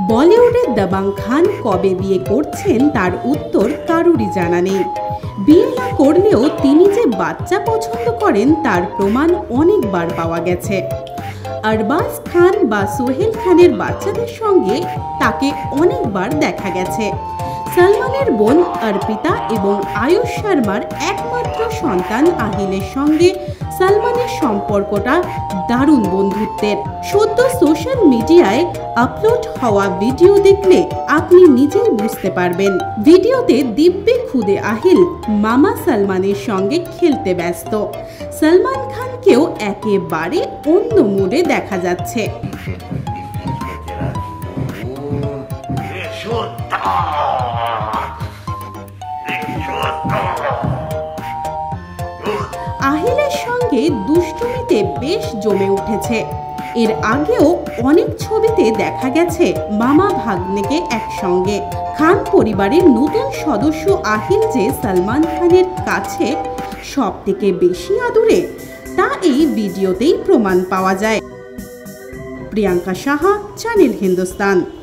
বলিউডের দবং খান কবে বিয়ে করছেন তার উত্তর কারুরই জানা নেই। বিয়ে না করলেও তিনি যে বাচ্চা পছন্দ করেন তার প্রমাণ অনেকবার পাওয়া গেছে। আরবাজ খান বা সোহেল খানের বাচ্চাদের সঙ্গে তাকে অনেকবার দেখা গেছে। সালমানের বোন অর্পিতা এবং আয়ুষ শর্মার একমাত্র সন্তান আহিলের সঙ্গে সালমানের সম্পর্কটা দারুণ বন্ধুত্বের। সদ্য সোশ্যাল মিডিয়ায় আপলোড হওয়া ভিডিও দেখলে আপনি নিজেই বুঝতে পারবেন। ভিডিওতে দিব্যে খুদে আহিল মামা সালমানের সঙ্গে খেলতে ব্যস্ত। সালমান খানকেও একেবারে অন্য মুডে দেখা যাচ্ছে। আহিলের সঙ্গে দুষ্টুমিতে বেশ জমে উঠেছে। এর আগেও অনেক ছবিতে দেখা গেছে মামা ভাগ্নেকে একসঙ্গে। খান পরিবারের নতুন সদস্য আহিল যে সালমান খানের কাছে সবথেকে বেশি আদুরে তা এই ভিডিওতেই প্রমাণ পাওয়া যায়। প্রিয়াঙ্কা সাহা, চ্যানেল হিন্দুস্তান।